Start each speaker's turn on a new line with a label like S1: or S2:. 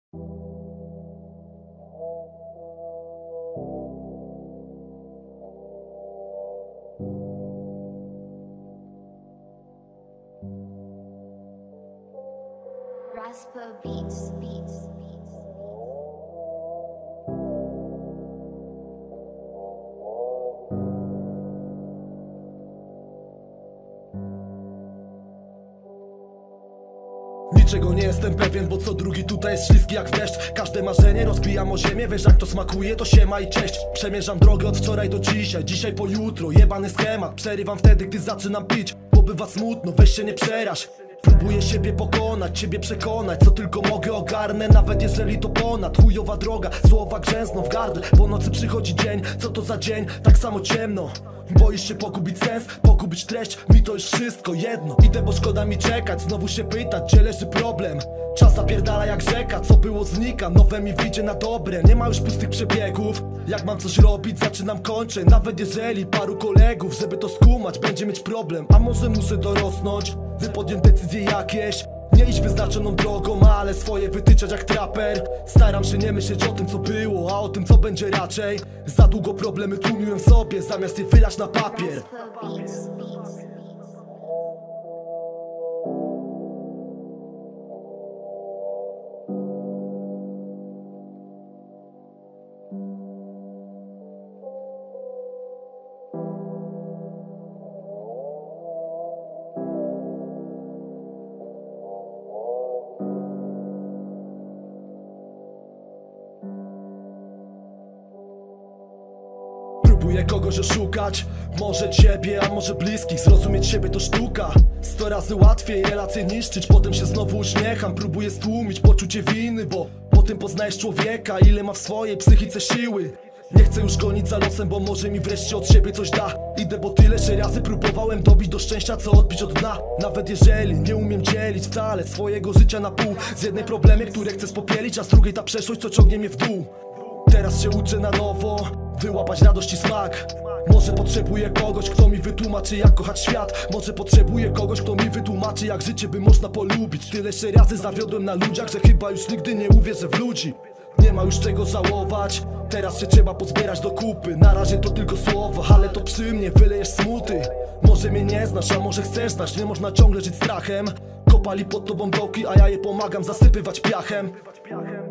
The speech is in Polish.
S1: Rasper Beats.
S2: Niczego nie jestem pewien, bo co drugi tutaj jest śliski jak deszcz. Każde marzenie rozbijam o ziemię, wiesz jak to smakuje, to siema i cześć. Przemierzam drogę od wczoraj do dzisiaj, dzisiaj po jutro. Jebany schemat, przerywam wtedy, gdy zaczynam pić, bo bywa smutno, weź się nie przeraź. Próbuję siebie pokonać, ciebie przekonać, co tylko mogę ogarnę, nawet jeżeli to ponad. Chujowa droga, słowa grzęzną w gardle. Po nocy przychodzi dzień, co to za dzień? Tak samo ciemno. Boisz się pogubić sens, pogubić treść, mi to już wszystko jedno. Idę, bo szkoda mi czekać, znowu się pytać, gdzie leży problem. Czas zapierdala jak rzeka, co było znika, nowe mi wyjdzie na dobre. Nie ma już pustych przebiegów, jak mam coś robić, zaczynam, kończę. Nawet jeżeli paru kolegów, żeby to skumać, będzie mieć problem. A może muszę dorosnąć, by podjąć decyzje jakieś. Nie iść wyznaczoną drogą, ale swoje wytyczać jak traper. Staram się nie myśleć o tym co było, a o tym co będzie raczej. Za długo problemy tłumiłem sobie, zamiast je wylać na papier. Próbuję kogoś oszukać, może ciebie, a może bliskich. Zrozumieć siebie to sztuka, 100 razy łatwiej relacje niszczyć. Potem się znowu uśmiecham, próbuję stłumić poczucie winy, bo po tym poznajesz człowieka, ile ma w swojej psychice siły. Nie chcę już gonić za losem, bo może mi wreszcie od siebie coś da. Idę, bo tyle że razy próbowałem dobić do szczęścia, co odbić od dna. Nawet jeżeli nie umiem dzielić wcale swojego życia na pół. Z jednej problemie, które chcę spopielić, a z drugiej ta przeszłość, co ciągnie mnie w dół. Teraz się uczę na nowo, wyłapać radość i smak. Może potrzebuję kogoś, kto mi wytłumaczy jak kochać świat. Może potrzebuję kogoś, kto mi wytłumaczy jak życie by można polubić. Tyle się razy zawiodłem na ludziach, że chyba już nigdy nie uwierzę w ludzi. Nie ma już czego żałować, teraz się trzeba pozbierać do kupy. Na razie to tylko słowa, ale to przy mnie wylejesz smuty. Może mnie nie znasz, a może chcesz znać, nie można ciągle żyć strachem. Kopali pod tobą dołki, a ja je pomagam zasypywać piachem.